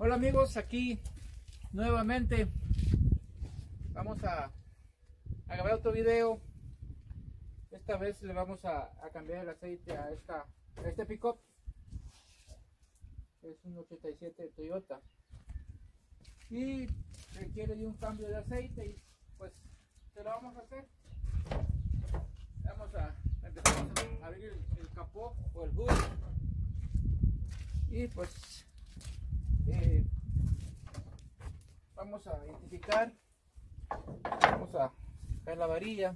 Hola amigos, aquí nuevamente vamos a grabar otro video. Esta vez le vamos a cambiar el aceite a este pickup. Es un 87 Toyota y requiere de un cambio de aceite y pues se lo vamos a hacer. Vamos a empezar a abrir el capó o el hood y pues vamos a identificar, vamos a sacar la varilla.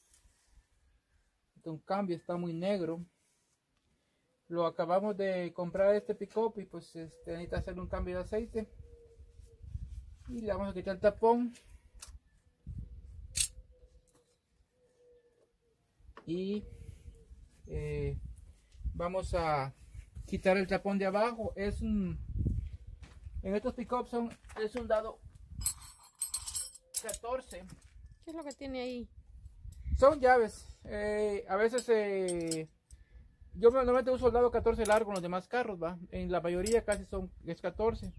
Un cambio, está muy negro. Lo acabamos de comprar este pick-up y pues necesita hacer un cambio de aceite y le vamos a quitar el tapón y vamos a quitar el tapón de abajo. En estos pick-ups es un dado 14. ¿Qué es lo que tiene ahí? Son llaves. A veces yo normalmente uso el dado 14 largo en los demás carros, ¿va? En la mayoría casi es 14.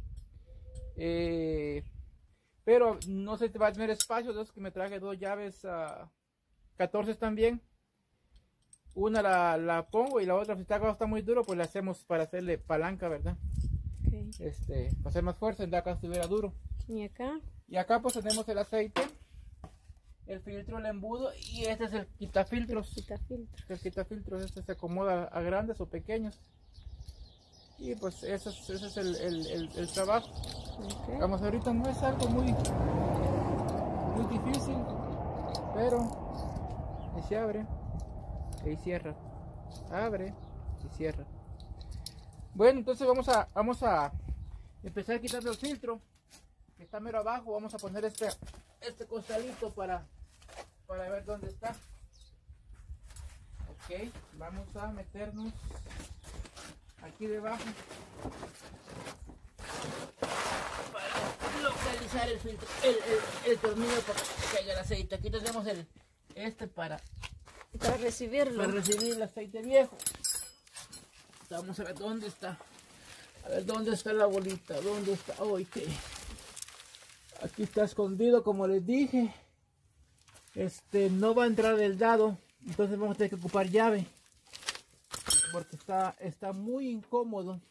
Pero no se te va a tener espacio, entonces que me traje dos llaves 14 también. Una la pongo y la otra, si está muy duro, pues la hacemos para hacerle palanca, ¿verdad? Okay. Para hacer más fuerza, en acá estuviera duro. ¿Y acá? Y acá pues tenemos el aceite, el filtro, el embudo, y este es el quitafiltros. El quitafiltros, este se acomoda a grandes o pequeños. Y pues ese es el trabajo. Okay. Vamos, ahorita no es algo muy difícil, pero y se abre y cierra, abre y cierra. Bueno, entonces vamos a empezar a quitarle el filtro que está mero abajo. Vamos a poner este costalito para ver dónde está. Ok, vamos a meternos aquí debajo para localizar el filtro, el tornillo para que caiga el aceite. Aquí tenemos para recibirlo, para recibir el aceite viejo. Vamos a ver dónde está. A ver dónde está la bolita, dónde está. Oh, okay. Aquí está escondido, como les dije. No va a entrar el dado, entonces vamos a tener que ocupar llave porque está muy incómodo.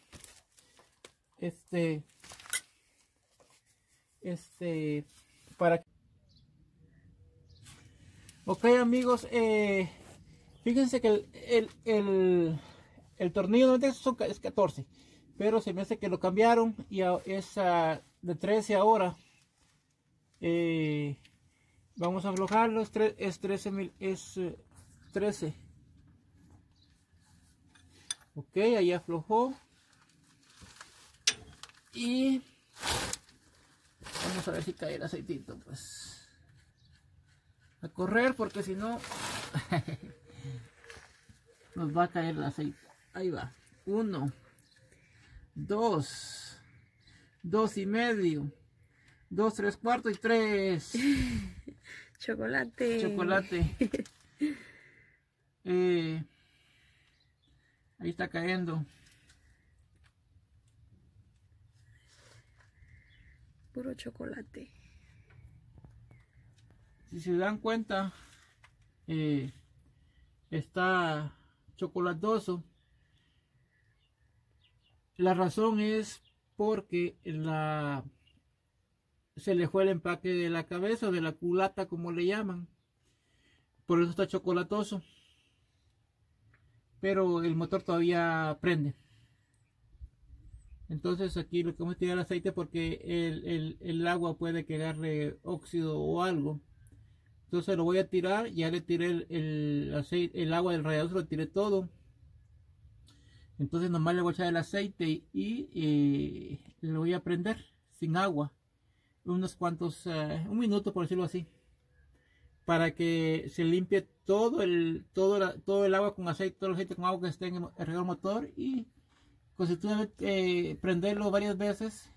Para. Ok amigos, fíjense que el tornillo es 14, pero se me hace que lo cambiaron y es de 13 ahora. Vamos a aflojarlo, es 13. Ok, ahí aflojó. Y vamos a ver si cae el aceitito, pues. A correr, porque si no nos va a caer el aceite. Ahí va. 1, 2, 2,5, 2, 3/4 y 3. Chocolate. Ahí está cayendo. Puro chocolate. Si se dan cuenta, está chocolatoso. La razón es porque se le fue el empaque de la cabeza, de la culata, como le llaman. Por eso está chocolatoso. Pero el motor todavía prende. Entonces aquí lo que vamos a tirar el aceite porque el agua puede quedarle óxido o algo. Entonces lo voy a tirar. Ya le tiré el aceite, el agua del radiador, lo tiré todo. Entonces nomás le voy a echar el aceite y lo voy a prender sin agua. Unos cuantos, un minuto por decirlo así. Para que se limpie todo el agua con aceite, todo el aceite con agua que esté en el radiador motor. Y constitutivamente prenderlo varias veces.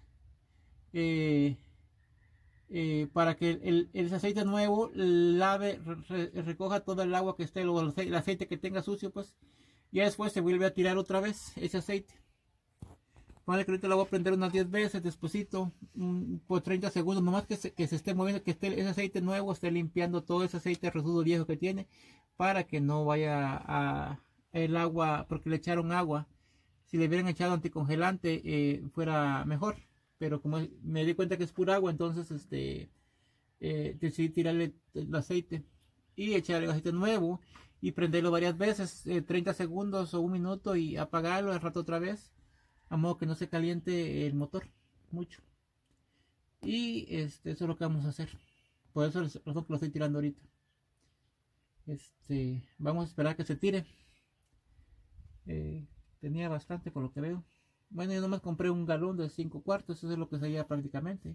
Para que el aceite nuevo recoja todo el agua que esté, el aceite que tenga sucio, pues ya después se vuelve a tirar otra vez ese aceite. Vale, que ahorita la voy a prender unas 10 veces, despuesito, por 30 segundos, nomás que se esté moviendo, que esté ese aceite nuevo, esté limpiando todo ese aceite residuo viejo que tiene, para que no vaya a el agua, porque le echaron agua. Si le hubieran echado anticongelante, fuera mejor, pero como me di cuenta que es pura agua, entonces decidí tirarle el aceite y echarle el aceite nuevo y prenderlo varias veces, 30 segundos o un minuto, y apagarlo al rato otra vez, a modo que no se caliente el motor mucho. Y eso es lo que vamos a hacer. Por eso lo estoy tirando ahorita. Vamos a esperar que se tire. Tenía bastante por lo que veo. Bueno, yo nomás compré un galón de 5 cuartos, eso es lo que sería prácticamente.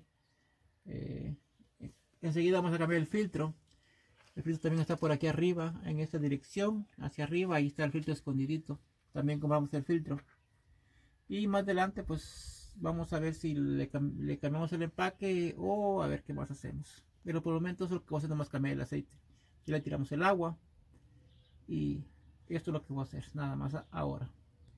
Enseguida vamos a cambiar el filtro. El filtro también está por aquí arriba, en esta dirección, hacia arriba. Ahí está el filtro escondidito. También compramos el filtro. Y más adelante pues vamos a ver si le cambiamos el empaque o a ver qué más hacemos. Pero por el momento es lo que voy a hacer, nomás cambiar el aceite. Ya le tiramos el agua. Y esto es lo que voy a hacer, nada más ahora.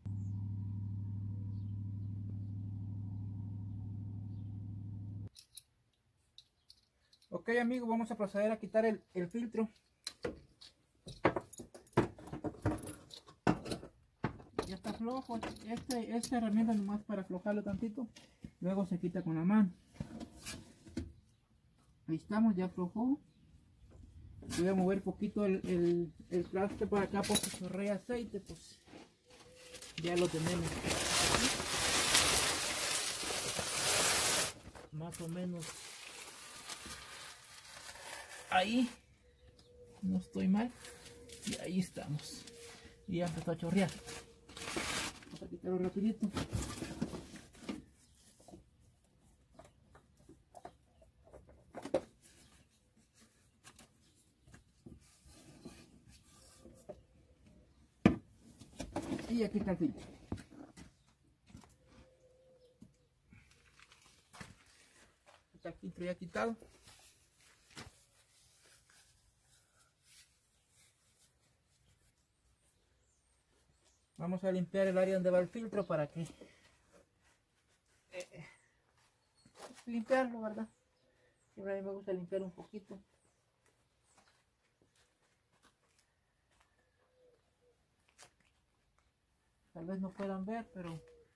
Ok amigos, vamos a proceder a quitar el filtro. Ya está flojo, esta herramienta nomás para aflojarlo tantito, luego se quita con la mano. Ahí estamos, ya aflojó. Voy a mover poquito el plástico para acá porque chorrea aceite, pues ya lo tenemos más o menos ahí, no estoy mal, y ahí estamos, y ya empezó a chorrear. Vamos a quitarlo rapidito. Y aquí está el filtro. Está el filtro ya quitado. Vamos a limpiar el área donde va el filtro para que limpiarlo, ¿verdad? Siempre a mí me gusta limpiar un poquito. Tal vez no puedan ver, pero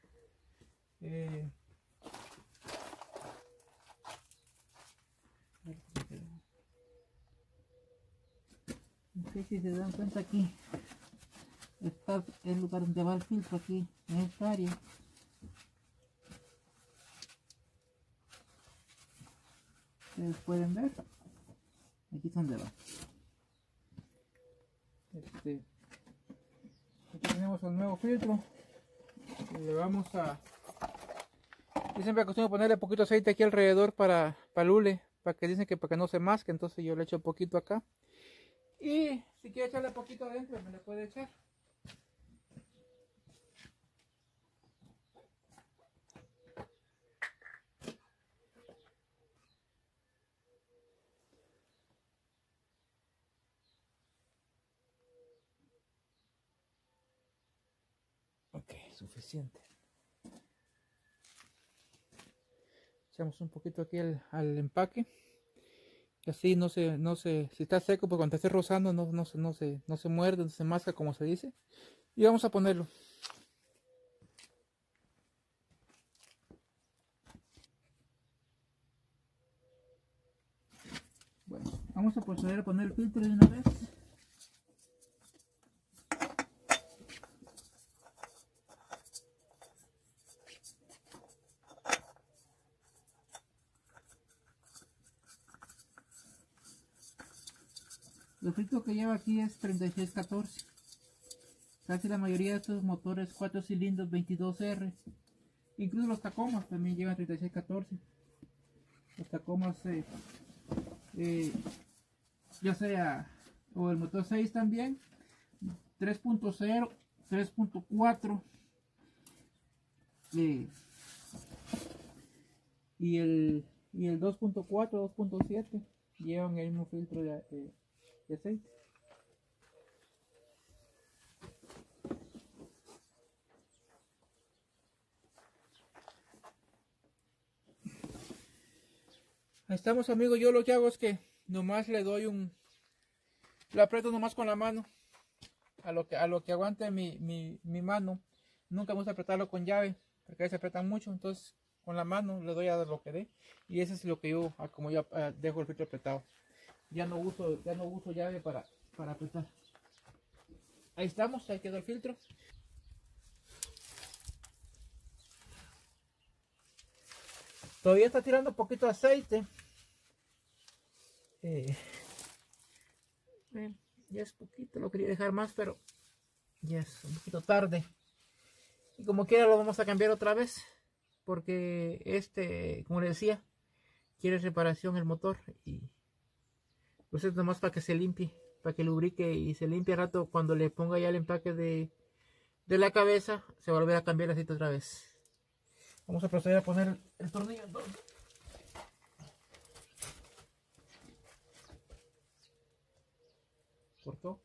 no sé si se dan cuenta, aquí está el lugar donde va el filtro, aquí en esta área. Ustedes pueden ver, aquí es donde va. Aquí tenemos el nuevo filtro. Le vamos a... Yo siempre acostumbro ponerle poquito aceite aquí alrededor para el hule, para que dicen que para que no se masque, entonces yo le echo un poquito acá. Y si quiere echarle poquito adentro, me le puede echar. Ok, suficiente. Echamos un poquito aquí al empaque. Y así si está seco, pues cuando esté rozando no se muerde, no se masca, como se dice. Y vamos a ponerlo. Bueno, vamos a proceder a poner el filtro de una vez. El filtro que lleva aquí es 3614. Casi la mayoría de estos motores 4 cilindros 22R, incluso los Tacomas también llevan 3614. Los Tacomas ya sea, o el motor 6 también, 3.0, 3.4 y el 2.4, 2.7 llevan el mismo filtro de aceite. Ahí estamos, amigos. Yo lo que hago es que nomás le doy lo aprieto nomás con la mano a lo que aguante mi mano. Nunca me gusta apretarlo con llave porque a veces apretan mucho, entonces con la mano le doy a lo que dé, y eso es lo que yo, como yo dejo el filtro apretado. Ya no uso llave para apretar. Ahí estamos, ahí quedó el filtro. Todavía está tirando un poquito de aceite. Ya es poquito, lo quería dejar más, pero ya es un poquito tarde. Y como quiera lo vamos a cambiar otra vez, porque como les decía, quiere reparación el motor, y pues es nomás para que se limpie, para que lubrique y se limpie al rato. Cuando le ponga ya el empaque de la cabeza, se va a volver a cambiar el aceite otra vez. Vamos a proceder a poner el tornillo entonces. ¿Cortó?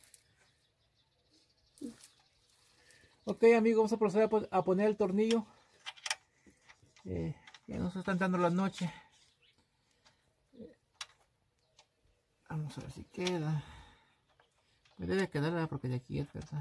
Ok, amigos, vamos a proceder a poner el tornillo. Ya nos está entrando la noche. Vamos a ver si queda. Me debe quedar porque de aquí es verdad.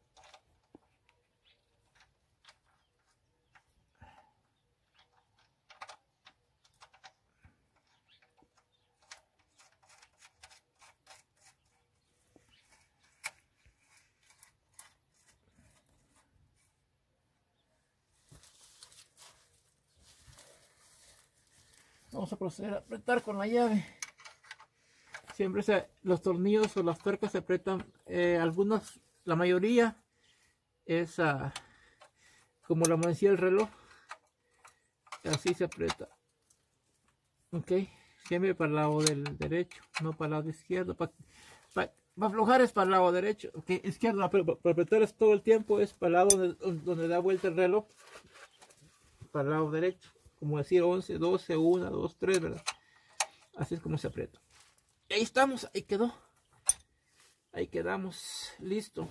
Vamos a proceder a apretar con la llave. Siempre los tornillos o las tuercas se apretan, algunos, la mayoría es como la manecilla del reloj, así se aprieta. Ok, siempre para el lado del derecho, no para el lado izquierdo. Para aflojar es para el lado derecho, okay, izquierdo, pero para apretar todo el tiempo es para el lado donde da vuelta el reloj, para el lado derecho, como decir 11, 12, 1, 2, 3, ¿verdad? Así es como se aprieta. Ahí estamos, ahí quedó. Ahí quedamos, listo.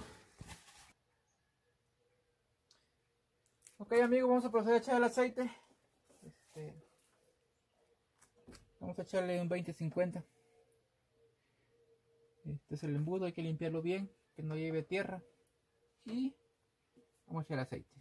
Ok, amigos, vamos a proceder a echar el aceite. Vamos a echarle un 20-50. Este es el embudo, hay que limpiarlo bien, que no lleve tierra. Y vamos a echar el aceite.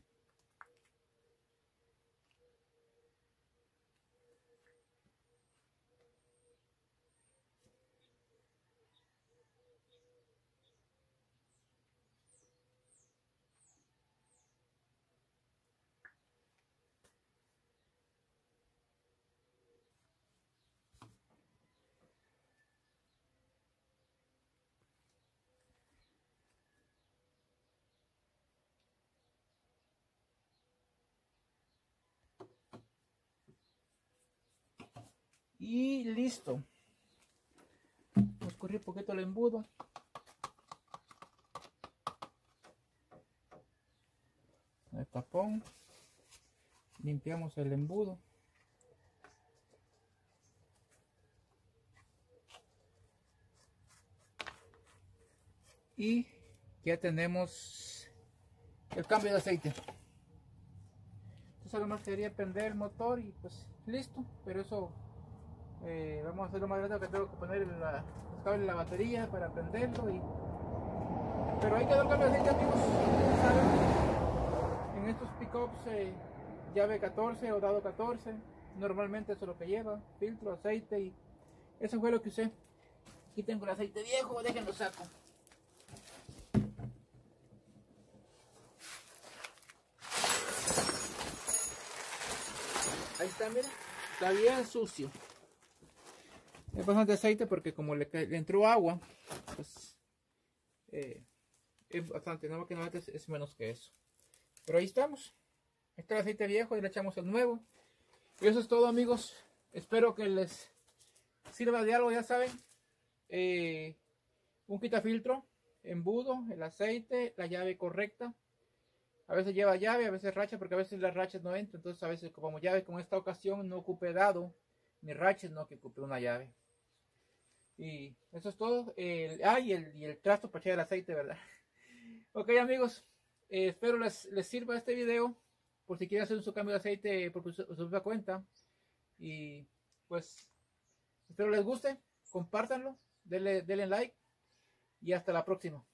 Y listo. Escurrí un poquito el embudo. El tapón. Limpiamos el embudo. Y ya tenemos el cambio de aceite. Entonces además quería prender el motor y pues listo. Pero eso vamos a hacerlo más grande, que tengo que poner los cables de la batería para prenderlo. Pero ahí quedó el cambio de aceite, amigos. ¿Saben? En estos pickups llave 14 o dado 14, normalmente eso es lo que lleva: filtro, aceite, y eso fue lo que usé. Aquí tengo el aceite viejo, déjenlo saco. Ahí está, miren, está bien sucio. Es bastante aceite porque como le entró agua, pues es bastante, no, que normalmente es menos que eso. Pero ahí estamos. Este es el aceite viejo y le echamos el nuevo. Y eso es todo, amigos. Espero que les sirva de algo, ya saben. Un quitafiltro, embudo, el aceite, la llave correcta. A veces lleva llave, a veces racha, porque a veces las rachas no entran. Entonces a veces como llave, como esta ocasión no ocupé dado, ni rachas, no, que ocupé una llave. Y eso es todo. Y el trasto para echar el aceite, ¿verdad? Ok, amigos, espero les sirva este video, por si quieren hacer su cambio de aceite por su propia cuenta. Y pues Espero les guste, compártanlo, denle like y hasta la próxima.